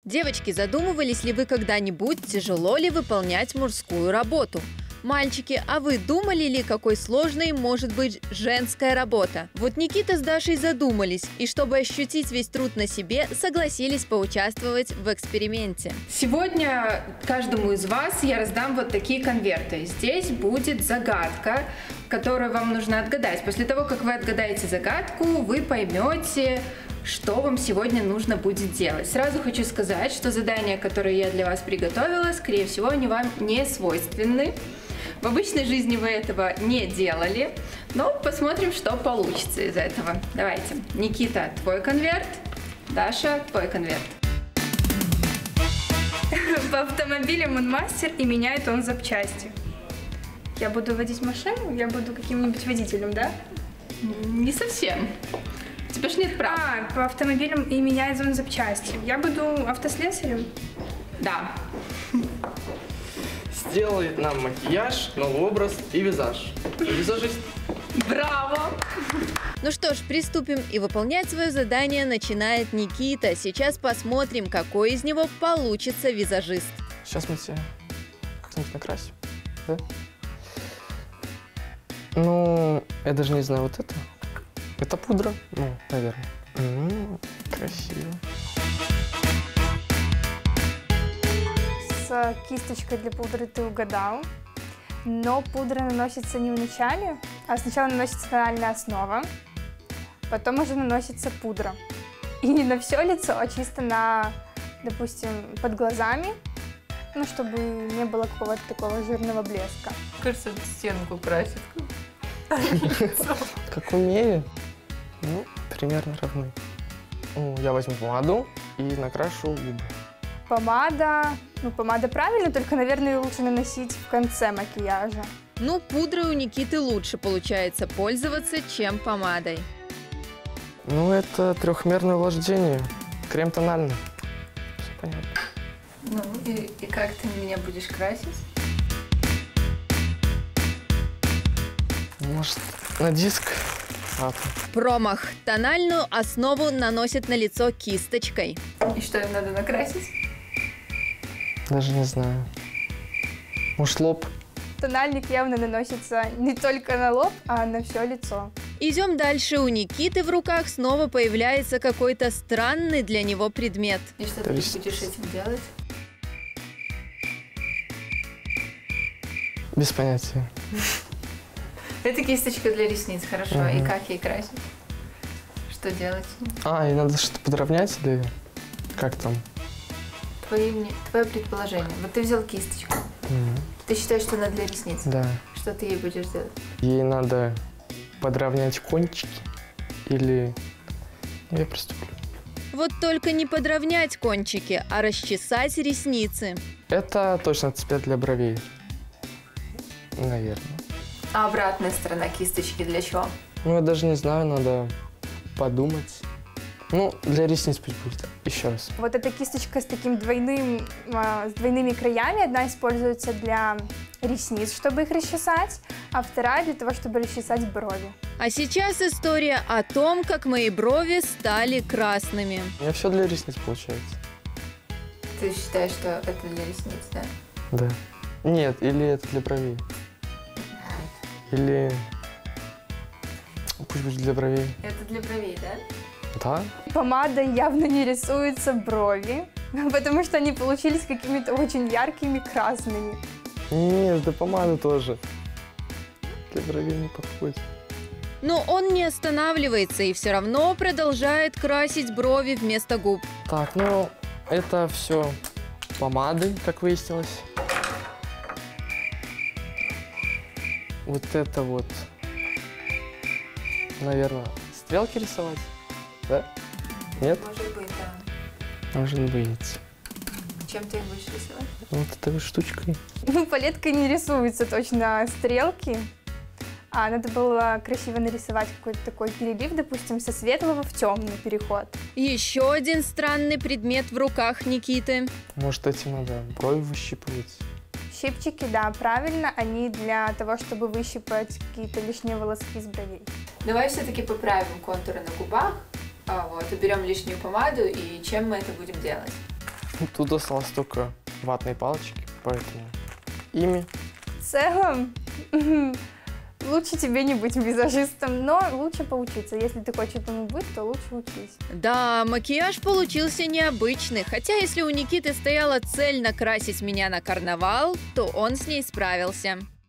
Девочки, задумывались ли вы когда-нибудь, тяжело ли выполнять мужскую работу? Мальчики, а вы думали ли, какой сложной может быть женская работа? Вот Никита с Дашей задумались, и чтобы ощутить весь труд на себе, согласились поучаствовать в эксперименте. Сегодня каждому из вас я раздам вот такие конверты. Здесь будет загадка, которую вам нужно отгадать. После того, как вы отгадаете загадку, вы поймете, что вам сегодня нужно будет делать. Сразу хочу сказать, что задания, которые я для вас приготовила, скорее всего, они вам не свойственны. В обычной жизни вы этого не делали, но посмотрим, что получится из этого. Давайте. Никита, твой конверт. Даша, твой конверт. В автомобиле Мунмастер, и меняет он запчасти. Я буду водить машину, я буду каким-нибудь водителем, да? Не совсем. У тебя ж нет прав. По автомобилям и меняет он запчасти. Я буду автослесарем? Да. Сделает нам макияж, новый образ и визаж. Визажист. Браво! Ну что ж, приступим, и выполнять свое задание начинает Никита. Сейчас посмотрим, какой из него получится визажист. Сейчас мы тебя как-нибудь накрасим. Да? Ну, я даже не знаю, вот это. Это пудра? Ну, наверное. Красиво. С кисточкой для пудры ты угадал, но пудра наносится не в начале, а сначала наносится тональная основа, потом уже наносится пудра. И не на все лицо, а чисто на, допустим, под глазами, ну, чтобы не было какого-то такого жирного блеска. Кажется, стенку красит. Как умею, ну, примерно равны. Ну, я возьму помаду и накрашу губы. Помада, ну, помада правильно, только, наверное, ее лучше наносить в конце макияжа. Ну, пудрой у Никиты лучше получается пользоваться, чем помадой. Ну, это трехмерное увлажнение. Крем тональный. Все понятно. Ну, и как ты меня будешь красить? Может, на диск? Промах. Тональную основу наносит на лицо кисточкой. И что им надо накрасить? Даже не знаю. Может, лоб? Тональник явно наносится не только на лоб, а на все лицо. Идем дальше. У Никиты в руках снова появляется какой-то странный для него предмет. И что ты будешь этим делать? Без понятия. Это кисточка для ресниц, хорошо. И как ей красить? Что делать? И надо что-то подровнять или как там? Твое предположение. Вот ты взял кисточку. Ты считаешь, что она для ресниц? Да. Что ты ей будешь делать? Ей надо подровнять кончики или... Я приступлю. Вот только не подровнять кончики, а расчесать ресницы. Это точно цвет для бровей. Наверное. А обратная сторона кисточки для чего? Ну, я даже не знаю, надо подумать. Ну, для ресниц пусть будет. Еще раз. Вот эта кисточка с таким с двойными краями, одна используется для ресниц, чтобы их расчесать, а вторая для того, чтобы расчесать брови. А сейчас история о том, как мои брови стали красными. У меня все для ресниц получается. Ты считаешь, что это для ресниц, да? Да. Нет, или это для бровей. Или... Пусть будет для бровей. Это для бровей, да? Да? Помадой явно не рисуются брови, потому что они получились какими-то очень яркими красными. Нет, да помада тоже. Для бровей не подходит. Но он не останавливается и все равно продолжает красить брови вместо губ. Так, ну, это все помады, как выяснилось. Вот это вот, наверное, стрелки рисовать, да? Нет? Может быть, да. Может быть. Чем ты их будешь рисовать? Вот этой вот штучкой. Ну, палеткой не рисуются точно стрелки, а надо было красиво нарисовать какой-то такой перелив, допустим, со светлого в темный переход. Еще один странный предмет в руках Никиты. Может, этим надо брови выщипывать? Щипчики, да, правильно, они для того, чтобы выщипать какие-то лишние волоски с бровей. Давай все-таки поправим контуры на губах. Вот, уберем лишнюю помаду, и чем мы это будем делать? Тут осталось только ватные палочки, поэтому ими. В целом, лучше тебе не быть визажистом, но лучше поучиться. Если ты хочешь этому быть, то лучше учись. Да, макияж получился необычный, хотя если у Никиты стояла цель накрасить меня на карнавал, то он с ней справился.